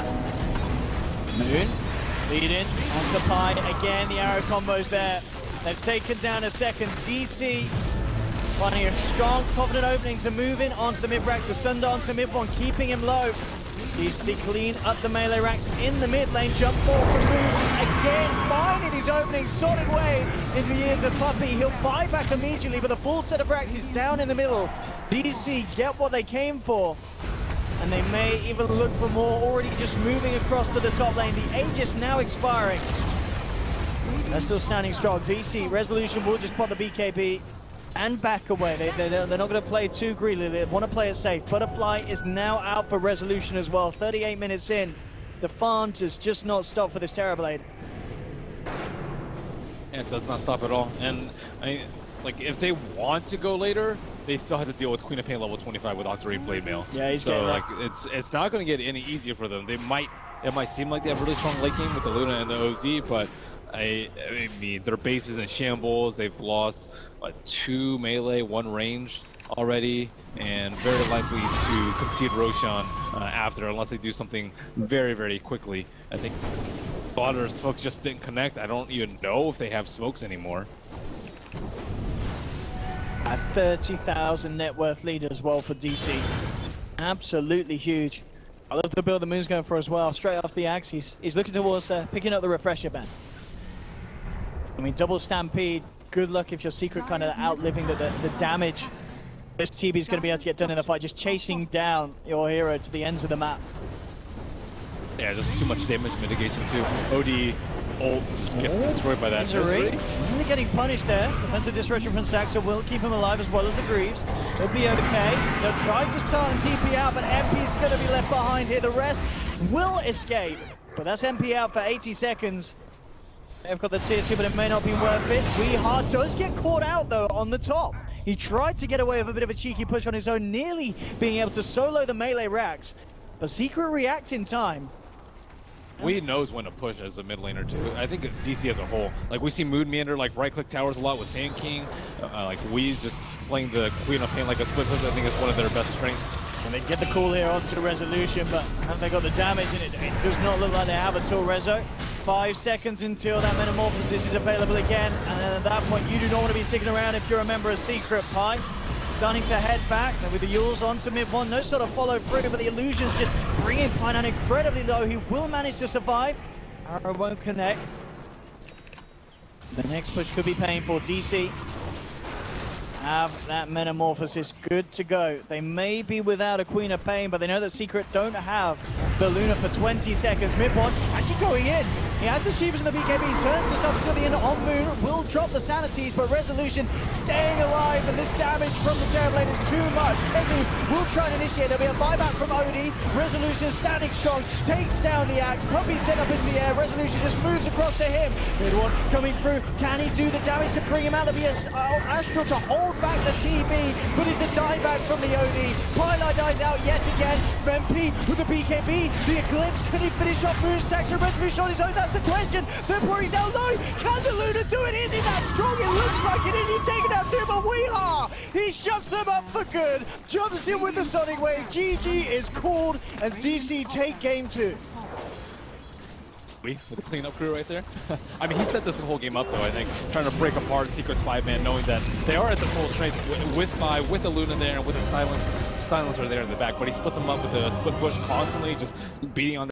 Moon leading onto Pi again. The arrow combo's there. They've taken down a second. DC finding a strong, confident opening to move in onto the mid-racks. The Sunder onto mid-one, keeping him low. DC clean up the melee racks in the mid lane. Jump ball from Moon again, finding these openings. Solid way in the ears of Puppey. He'll buy back immediately, but the full set of racks is down in the middle. DC get what they came for, and they may even look for more. Already just moving across to the top lane. The Aegis now expiring. They're still standing strong. DC Resolution will just pop the BKB and back away. They're not going to play too greedily. They want to play it safe. Butterfly is now out for Resolution as well. 38 minutes in. The farm does just not stop for this Terrorblade. And it does not stop at all. And like if they want to go later, they still have to deal with Queen of Pain level 25 with Octarine Blade Mail. Yeah, he's so like it's not going to get any easier for them. It might seem like they have a really strong late game with the Luna and the OD, but I mean, their base is in shambles. They've lost 2 melee, 1 ranged already, and very likely to concede Roshan after, unless they do something very, very quickly. I think Slaughter's smokes just didn't connect. I don't even know if they have smokes anymore. A 30,000 net worth lead as well for DC. Absolutely huge. I love the build the Moon's going for as well. Straight off the axe, he's looking towards picking up the refresher band. I mean, double stampede. Good luck if your Secret kind of outliving the damage this TB is going to be able to get done in the fight. Just chasing down your hero to the ends of the map. Yeah, just too much damage mitigation too. OD ult just gets destroyed by that. Misery really getting punished there. Defensive disruption from Saxo will keep him alive as well as the Greaves. He'll be okay. They'll try to start and TP out, but MP's going to be left behind here. The rest will escape, but that's MP out for 80 seconds. They've got the tier 2, but it may not be worth it. Weehard does get caught out though on the top. He tried to get away with a bit of a cheeky push on his own, nearly being able to solo the melee racks, but Secret react in time. We knows when to push as a mid laner too. I think DC as a whole. Like we see Mood Meander like right click towers a lot with Sand King. Like Wee's just playing the Queen of Pain like a split push. I think it's one of their best strengths. And they get the call here onto Resolution, but have they got the damage in it? It does not look like they have at all, Rezo. 5 seconds until that Metamorphosis is available again, and then at that point you do not want to be sticking around if you're a member of Secret. Pi starting to head back, and with the Yules onto mid-1, no sort of follow through, but the illusions just bringing Pi down incredibly low. He will manage to survive. Arrow won't connect. The next push could be painful. DC have that Metamorphosis good to go. They may be without a Queen of Pain, but they know that Secret don't have the Luna for 20 seconds. Mid-1 actually going in He has the Shivas and the BKBs, turns the stuff to the end on Moon, will drop the Sanities, but Resolution staying alive, and this damage from the Terrorblade is too much. Kegu will try and initiate, there'll be a buyback from Odie. Resolution standing strong, takes down the Axe, Puppey set up in the air, Resolution just moves across to him. Good one coming through, can he do the damage to bring him out? There'll be a Astral to hold back the TB, but it's a dieback from the OD. Pylar dies out yet again, MP with the BKB, the Eclipse, can he finish off Moon's section? Resolution on his own, that's the question. They're pouring down low, can the Luna do it? Is he that strong? It looks like it is, he's taking out Timber Weehaw! He shoves them up for good, jumps in with the Sonic Wave, GG is called, and DC take game 2. With the cleanup crew right there. I mean, he set this whole game up though, I think, trying to break apart Secret's 5-man, knowing that they are at the full strength with Five, with the Luna there, and with the silencer there in the back, but he split them up with a split push constantly, just beating on